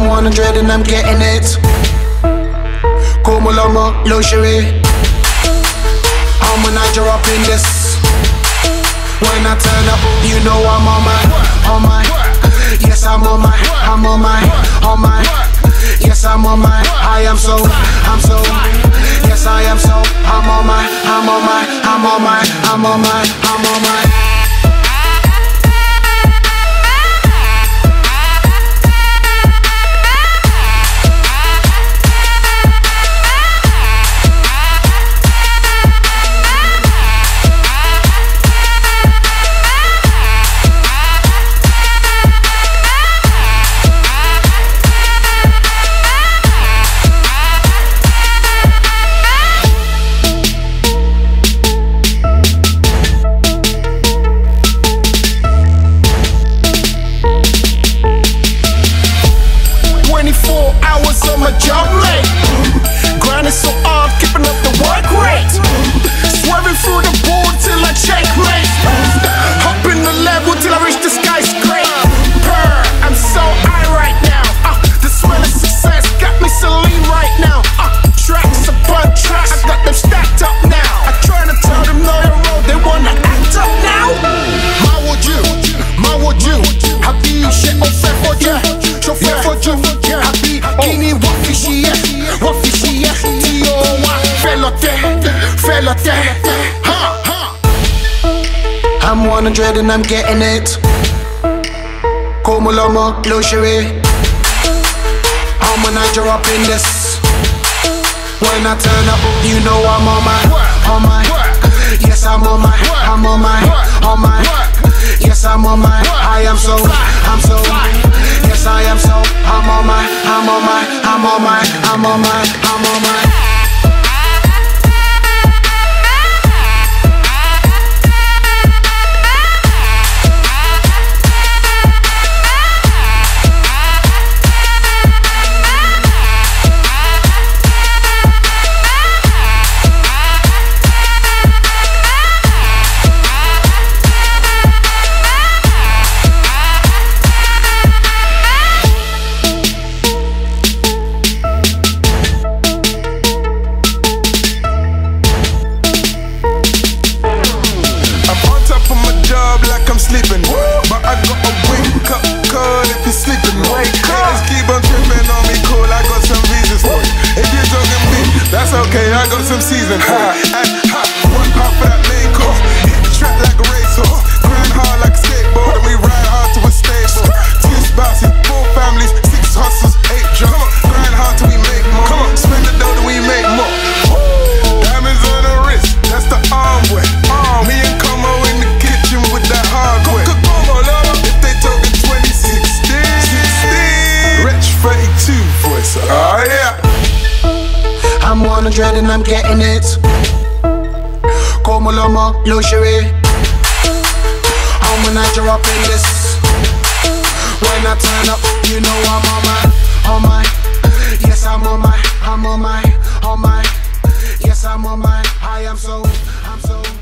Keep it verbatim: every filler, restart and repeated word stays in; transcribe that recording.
I'm one hundred and I'm getting it. Como lomo, luxury. I'm a Niger up in this. When I turn up, you know I'm on my, on my. Yes, I'm on my, I'm on my, on my. Yes, I'm on my, I am so, I'm so. Yes, I am so, I'm on my, I'm on my, I'm on my, I'm on my, I'm on my. twenty-four hours on my job late. Grinding so hard, keeping up the work rate. Swerving through the board till I checkmate. Hop in the level till I reach the skyscraper. I'm so high right now. Uh, the smell of success got me so lean right now. Uh, tracks upon tracks, I got them stacked up now. I try to tell them no you're wrong, they wanna act up now. My would you, my would you, happy shit on fair for you. So fair for you. Kini wafishi ya, wafishi ya. T O Y, felote, felote. I'm one hundred and I'm getting it. Como lomo, luxury. I'm a Niger up in this. When I turn up, you know I'm on my, on my. Yes, I'm on my, I'm on my, on my. Yes, I'm on my, I am so, I'm so. Yes, I am so, I'm on my, I'm on my, I'm on my, I'm on my, I'm on my. Like I'm sleeping, but I gotta wake up, call if you're sleeping. Wake up, keep on tripping on me, cool. I got some reasons for it. If you're talking me, that's okay. I got some season for it. And ha, one half for that main course. Hit the track like a racehorse, grind hard like a skateboard, and we ride hard to a stable. Two spouses, four families, six hustles, eight jobs. Grind hard till we make more. Come on, spend the dough till we make more. Diamonds on the wrist, that's the arm way. Arm. Me and Como in the kitchen with that hardware. If they talking twenty sixteen, Rich thirty-two voice. Oh yeah. I'm one hundred and I'm getting it. Como lomo, luxury. I'm a Niger up in this. When I turn up, you know I'm on my, on my. Yes, I'm on my, I'm on my, on my. Yes, I'm on my, I am so, I'm so.